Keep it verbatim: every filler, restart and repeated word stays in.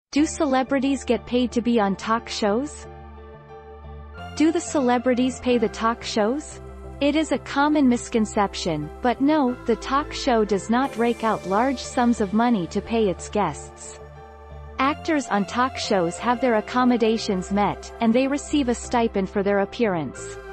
Do celebrities get paid to be on talk shows? Do the celebrities pay the talk shows? It is a common misconception, but no, the talk show does not rake out large sums of money to pay its guests. Actors on talk shows have their accommodations met, and they receive a stipend for their appearance.